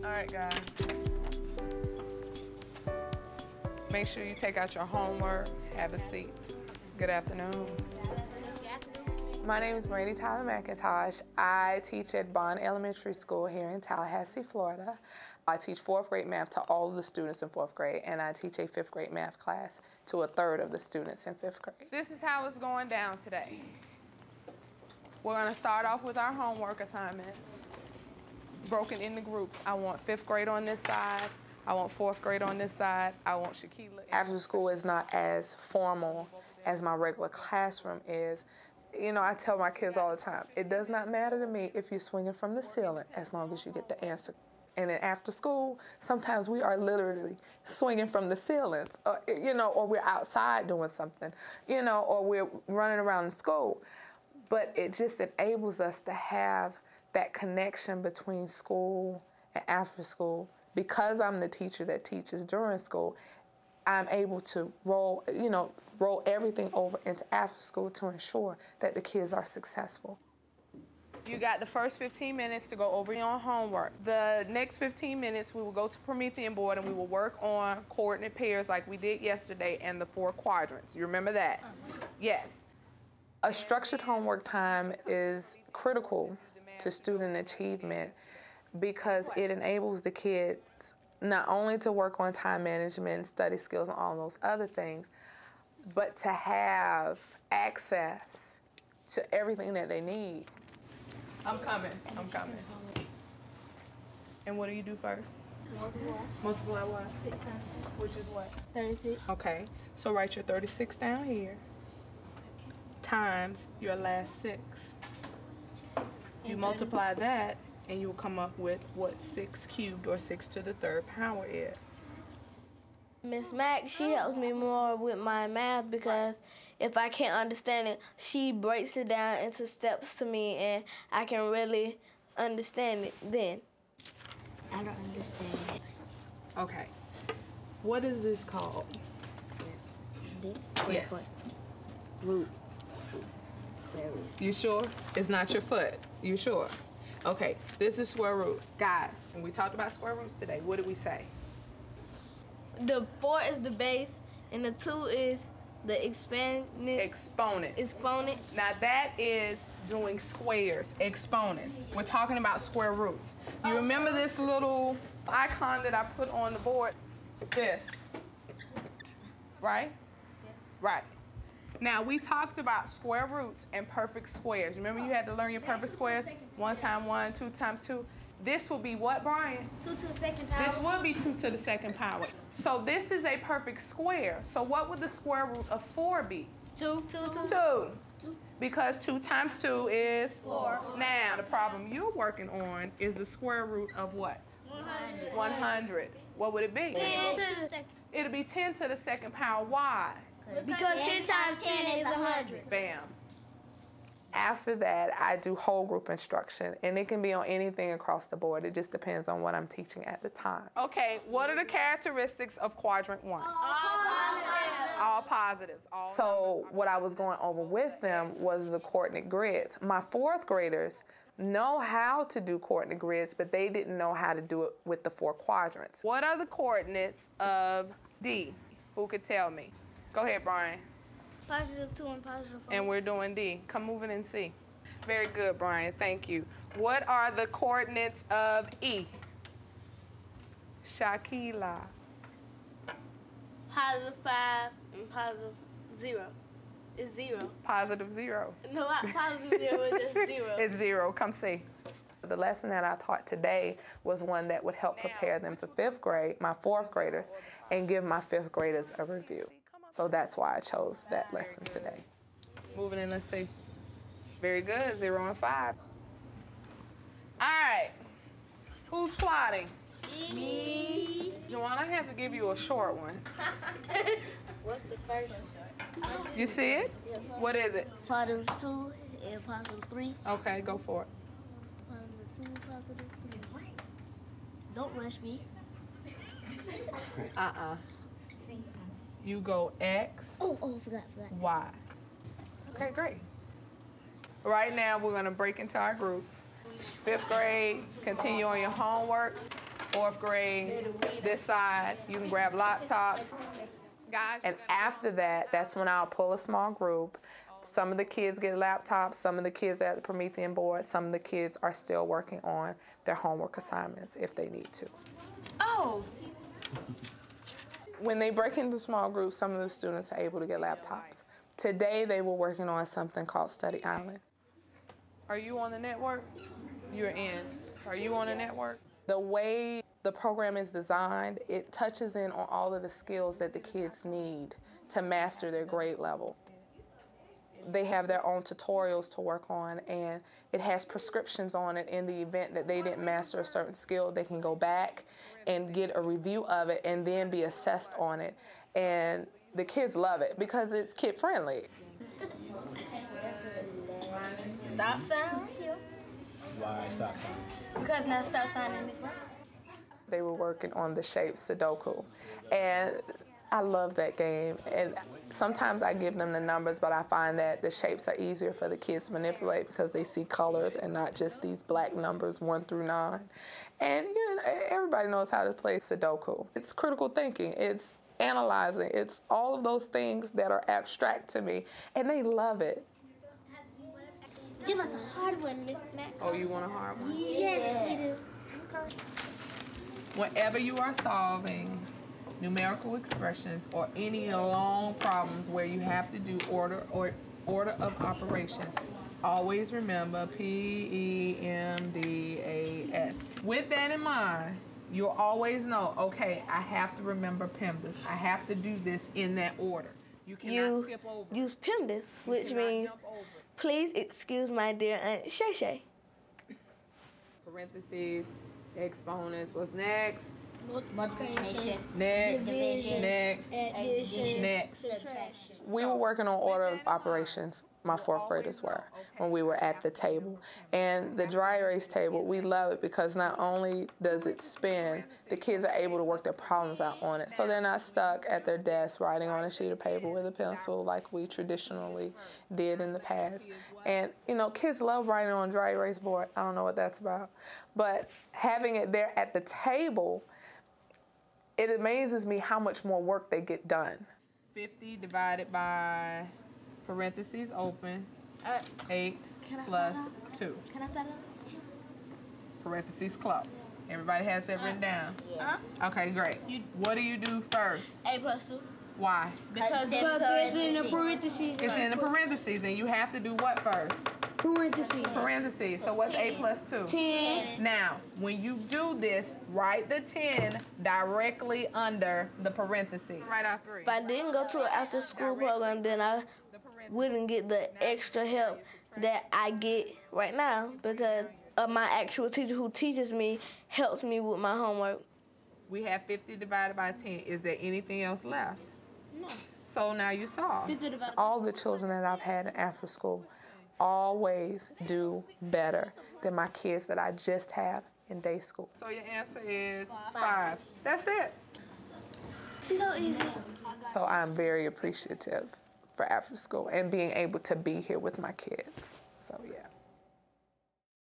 All right, guys. Make sure you take out your homework. Have a seat. Good afternoon. My name is Brandy Tyler McIntosh. I teach at Bond Elementary School here in Tallahassee, Florida. I teach 4th grade math to all of the students in 4th grade, and I teach a 5th grade math class to a third of the students in 5th grade. This is how it's going down today. We're going to start off with our homework assignments, broken into groups. I want 5th grade on this side. I want 4th grade on this side. I want Shaquila. After school is not as formal as my regular classroom is. You know, I tell my kids all the time, it does not matter to me if you're swinging from the ceiling as long as you get the answer. And then after school, sometimes we are literally swinging from the ceilings, you know, or we're outside doing something, you know, or we're running around in school. But it just enables us to have that connection between school and after school. Because I'm the teacher that teaches during school, I'm able to roll everything over into after school to ensure that the kids are successful. You got the first 15 minutes to go over your homework. The next 15 minutes, we will go to Promethean board and we will work on coordinate pairs like we did yesterday and the 4 quadrants. You remember that? Yes. A structured homework time is critical to student achievement because it enables the kids not only to work on time management, study skills, and all those other things, but to have access to everything that they need. I'm coming. And what do you do first? Multiply. Multiply what? 6 times. Which is what? 36. Okay, so write your 36 down here, times your last 6. You multiply that, and you'll come up with what 6 cubed or 6 to the 3rd power is. Miss Mac, she helps me more with my math because if I can't understand it, she breaks it down into steps to me and I can really understand it then. I don't understand it. Okay. What is this called? Square Yes. foot. Root. Square root. You sure? It's not your foot. You sure? Okay, this is square root. Guys, when we talked about square roots today, what did we say? The 4 is the base and the 2 is the exponent. Now that is doing squares, exponents. We're talking about square roots. You remember this little icon that I put on the board? This, right? Yes. Right. Now we talked about square roots and perfect squares. Remember you had to learn your perfect squares? 1 times 1, 2 times 2. This will be what, Brian? 2 to the 2nd power. This would be 2 to the 2nd power. So this is a perfect square. So what would the square root of 4 be? 2. 2. Because 2 times 2 is 4. Now the problem you're working on is the square root of what? 100. 100. What would it be? 10 to the 2nd. It'll be 10 to the 2nd power. Why? Because 10 times 10 is 100. Bam. After that, I do whole group instruction, and it can be on anything across the board. It just depends on what I'm teaching at the time. Okay, what are the characteristics of quadrant 1? All positives. So what I was going over with them was the coordinate grids. My 4th graders know how to do coordinate grids, but they didn't know how to do it with the 4 quadrants. What are the coordinates of D? Who could tell me? Go ahead, Brian. Positive 2 and positive 4. And we're doing D. Come moving and see. Very good, Brian. Thank you. What are the coordinates of E? Shaquila. Positive 5 and positive 0. It's 0. Positive 0. No, not positive 0, it's just 0. It's 0. Come see. The lesson that I taught today was one that would help prepare them for 5th grade, my 4th graders, and give my 5th graders a review. So that's why I chose that lesson today. Moving in, let's see. Very good, 0 and 5. All right, who's plotting? Me. Joanna, I have to give you a short one. What's the first one? You see it? Yes, sir. What is it? Positive 2 and positive 3. Okay, go for it. Positive 2, positive 3. Don't rush me. You go X, Forgot. Y. Okay, great. Right now, we're gonna break into our groups. 5th grade, continue on your homework. 4th grade, this side, you can grab laptops. Guys, and after that, that's when I'll pull a small group. Some of the kids get laptops, some of the kids are at the Promethean board, some of the kids are still working on their homework assignments if they need to. Oh. When they break into small groups, some of the students are able to get laptops. Today, they were working on something called Study Island. Are you on the network? You're in. Are you on the network? The way the program is designed, it touches in on all of the skills that the kids need to master their grade level. They have their own tutorials to work on, and it has prescriptions on it in the event that they didn't master a certain skill. They can go back and get a review of it and then be assessed on it. And the kids love it because it's kid-friendly. Stop sign? Why stop sign? Because now stop sign in this way. They were working on the shape Sudoku, and I love that game. And sometimes I give them the numbers, but I find that the shapes are easier for the kids to manipulate because they see colors and not just these black numbers 1 through 9. And you know, everybody knows how to play Sudoku. It's critical thinking. It's analyzing. It's all of those things that are abstract to me, and they love it. Give us a hard one, Miss Mac. Oh, you want a hard one? Yes, we do. Whenever you are solving numerical expressions or any long problems where you have to do order of operations, always remember PEMDAS. With that in mind, you'll always know, okay, I have to remember PEMDAS. I have to do this in that order. You cannot skip over. Use PEMDAS, which means, please excuse my dear Aunt Shay Shay. Parentheses, exponents. What's next? Multiplication. Next. Division. Next. Addition. Next. Subtraction. We were working on order of operations, my 4th graders were, when we were at the table. And the dry erase table, we love it because not only does it spin, the kids are able to work their problems out on it. So they're not stuck at their desk writing on a sheet of paper with a pencil like we traditionally did in the past. And, you know, kids love writing on a dry erase board. I don't know what that's about. But having it there at the table, it amazes me how much more work they get done. 50 divided by parentheses open, 8 plus 2. Can I start up? Parentheses close. Everybody has that written down? Yes. Okay, great. What do you do first? 8 plus 2. Why? Because it's in the parentheses. It's in the parentheses, and you have to do what first? Parentheses. Parentheses. So what's 8 plus 2? 10. Now, when you do this, write the 10 directly under the parentheses. Write out 3. If I didn't go to an after-school program, then I wouldn't get the extra help that I get right now because of my actual teacher who teaches me, helps me with my homework. We have 50 divided by 10. Is there anything else left? No. So now you solve. 50 divided by All the children that I've had in after school always do better than my kids that I just have in day school. So your answer is 5. That's it. So easy. So I'm very appreciative for after school and being able to be here with my kids. So yeah.